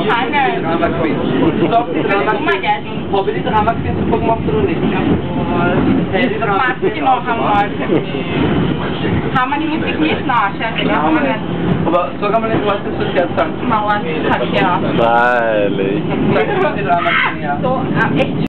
Hanger. Drama Queen. Stop the Drama Queen. Habe die Drama Queen zu gucken, ob du nicht. Maske noch haben wollte. Haben wir die Musik nicht nach? Aber so kann man nicht was das jetzt sagen. Mauern, ja. Freilich. Die Drama Queen, ja. So, echt